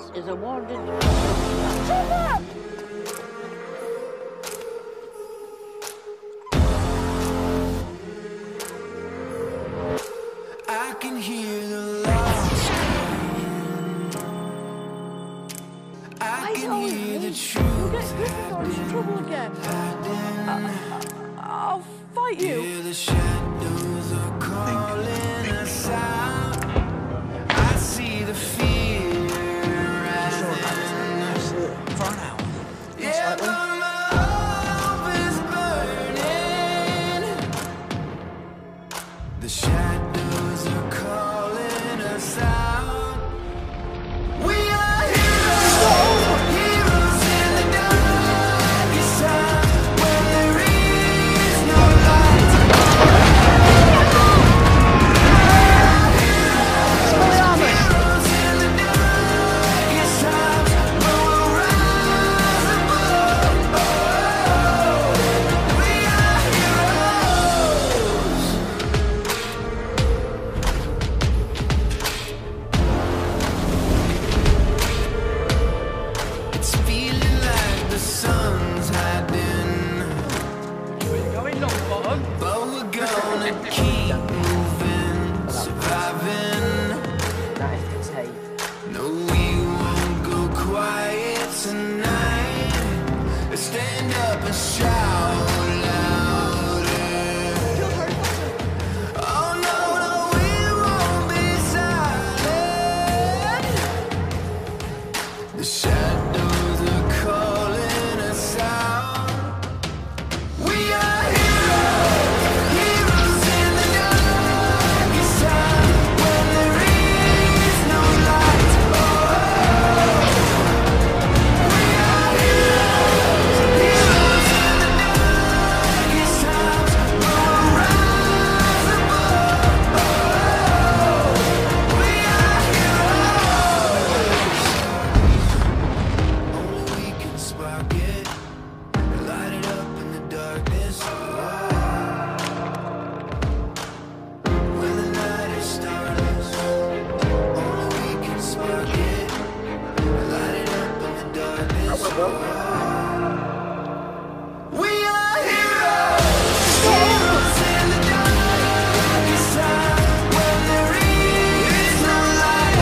This is awarded... I can hear the lost I can hear the truth. You're trouble again. I'll fight you. Hear the shadows are calling us out. I see the fear rising. For an hour. Yeah, but my hope is burning. The shadows are calling us out. We are heroes, heroes in the darkest time when there is no light. Heroes in the darkest times when we'll rise above. We are heroes. It's feeling like the sun's hiding, Going long bottom. but we're gonna keep moving, surviving. That is the tape. No, we won't go quiet tonight. Stand up and shout louder. Oh no, no, we won't be silent. The shadows are calling us out. We are heroes, heroes in the darkest time when there is no light. We are heroes, heroes in the darkest times when we'll rise above. We are heroes. Only we can spark it, light it up in the darkness. When the night is starless, only we can spark it, light it up in the darkness. We are heroes, heroes in the darkest time when there is no light.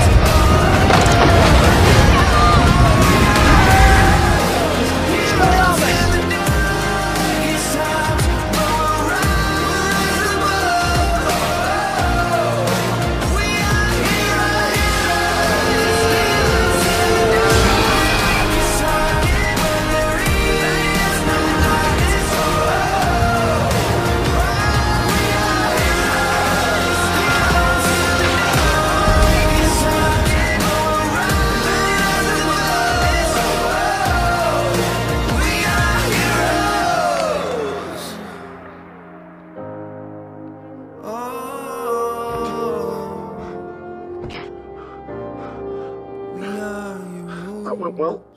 That went well.